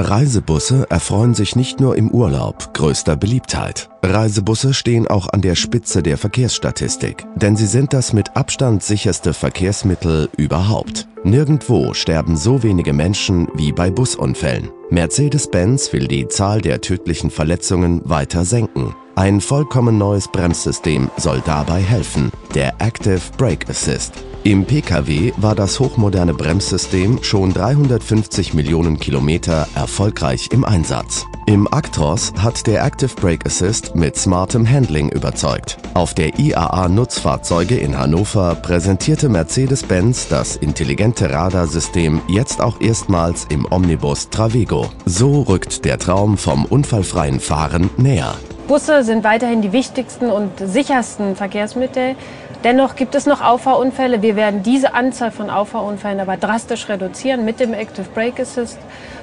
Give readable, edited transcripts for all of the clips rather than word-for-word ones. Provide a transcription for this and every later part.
Reisebusse erfreuen sich nicht nur im Urlaub größter Beliebtheit. Reisebusse stehen auch an der Spitze der Verkehrsstatistik, denn sie sind das mit Abstand sicherste Verkehrsmittel überhaupt. Nirgendwo sterben so wenige Menschen wie bei Busunfällen. Mercedes-Benz will die Zahl der tödlichen Verletzungen weiter senken. Ein vollkommen neues Bremssystem soll dabei helfen, der Active Brake Assist. Im Pkw war das hochmoderne Bremssystem schon 350 Millionen Kilometer erfolgreich im Einsatz. Im Actros hat der Active Brake Assist mit smartem Handling überzeugt. Auf der IAA Nutzfahrzeuge in Hannover präsentierte Mercedes-Benz das intelligente Radarsystem jetzt auch erstmals im Omnibus Travego. So rückt der Traum vom unfallfreien Fahren näher. Busse sind weiterhin die wichtigsten und sichersten Verkehrsmittel. Dennoch gibt es noch Auffahrunfälle. Wir werden diese Anzahl von Auffahrunfällen aber drastisch reduzieren mit dem Active Brake Assist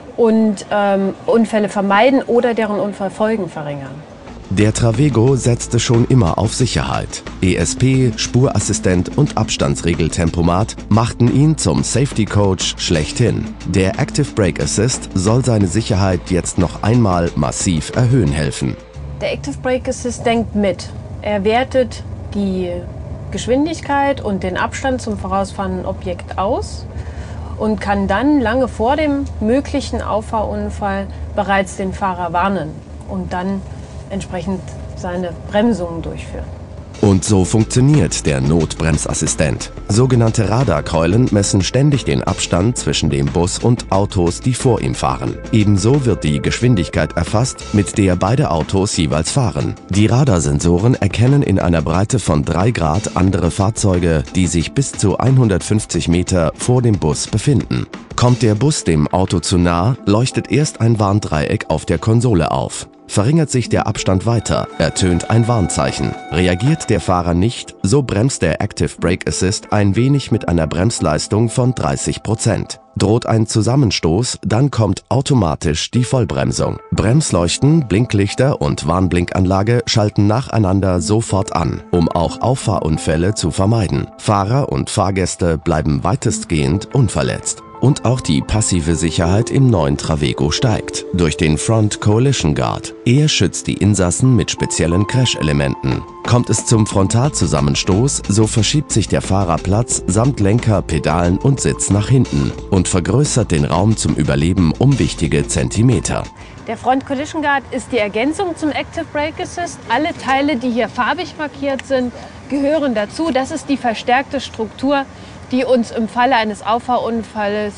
und Unfälle vermeiden oder deren Unfallfolgen verringern. Der Travego setzte schon immer auf Sicherheit. ESP, Spurassistent und Abstandsregeltempomat machten ihn zum Safety Coach schlechthin. Der Active Brake Assist soll seine Sicherheit jetzt noch einmal massiv erhöhen helfen. Der Active Brake Assist denkt mit. Er wertet die Geschwindigkeit und den Abstand zum vorausfahrenden Objekt aus und kann dann lange vor dem möglichen Auffahrunfall bereits den Fahrer warnen und dann entsprechend seine Bremsungen durchführen. Und so funktioniert der Notbremsassistent. Sogenannte Radarkeulen messen ständig den Abstand zwischen dem Bus und Autos, die vor ihm fahren. Ebenso wird die Geschwindigkeit erfasst, mit der beide Autos jeweils fahren. Die Radarsensoren erkennen in einer Breite von 3 Grad andere Fahrzeuge, die sich bis zu 150 Meter vor dem Bus befinden. Kommt der Bus dem Auto zu nah, leuchtet erst ein Warndreieck auf der Konsole auf. Verringert sich der Abstand weiter, ertönt ein Warnzeichen. Reagiert der Fahrer nicht, so bremst der Active Brake Assist ein wenig mit einer Bremsleistung von 30%. Droht ein Zusammenstoß, dann kommt automatisch die Vollbremsung. Bremsleuchten, Blinklichter und Warnblinkanlage schalten nacheinander sofort an, um auch Auffahrunfälle zu vermeiden. Fahrer und Fahrgäste bleiben weitestgehend unverletzt. Und auch die passive Sicherheit im neuen Travego steigt, durch den Front Collision Guard. Er schützt die Insassen mit speziellen Crash-Elementen. Kommt es zum Frontalzusammenstoß, so verschiebt sich der Fahrerplatz samt Lenker, Pedalen und Sitz nach hinten und vergrößert den Raum zum Überleben um wichtige Zentimeter. Der Front Collision Guard ist die Ergänzung zum Active Brake Assist. Alle Teile, die hier farbig markiert sind, gehören dazu. Das ist die verstärkte Struktur, die uns im Falle eines Auffahrunfalls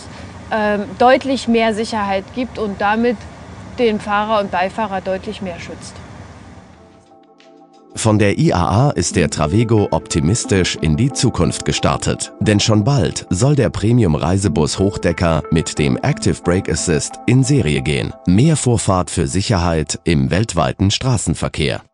deutlich mehr Sicherheit gibt und damit den Fahrer und Beifahrer deutlich mehr schützt. Von der IAA ist der Travego optimistisch in die Zukunft gestartet. Denn schon bald soll der Premium-Reisebus Hochdecker mit dem Active Brake Assist in Serie gehen. Mehr Vorfahrt für Sicherheit im weltweiten Straßenverkehr.